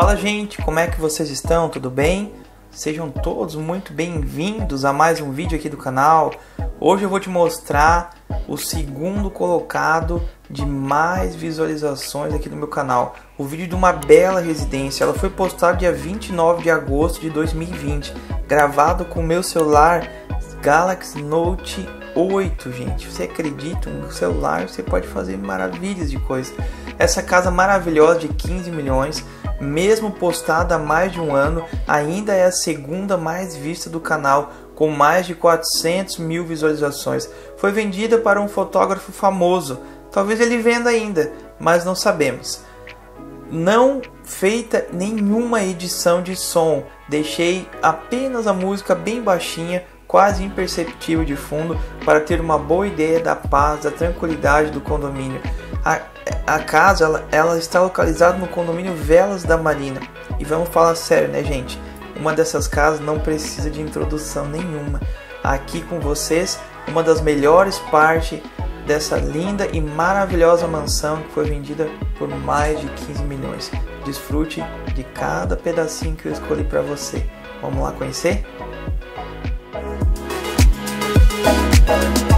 Fala, gente, como é que vocês estão? Tudo bem? Sejam todos muito bem-vindos a mais um vídeo aqui do canal. Hoje eu vou te mostrar o segundo colocado de mais visualizações aqui no meu canal. O vídeo de uma bela residência. Ela foi postada dia 29 de agosto de 2020, gravado com o meu celular Galaxy Note 8, gente. Você acredita? No celular você pode fazer maravilhas de coisas. Essa casa maravilhosa de 15 milhões, mesmo postada há mais de um ano, ainda é a segunda mais vista do canal, com mais de 400 mil visualizações. Foi vendida para um fotógrafo famoso. Talvez ele venda ainda, mas não sabemos. Não feita nenhuma edição de som. Deixei apenas a música bem baixinha, quase imperceptível de fundo, para ter uma boa ideia da paz, da tranquilidade do condomínio. A casa ela está localizada no condomínio Velas da Marina. E vamos falar sério, né, gente? Uma dessas casas não precisa de introdução nenhuma. Aqui com vocês, uma das melhores partes dessa linda e maravilhosa mansão que foi vendida por mais de 15 milhões. Desfrute de cada pedacinho que eu escolhi para você. Vamos lá conhecer?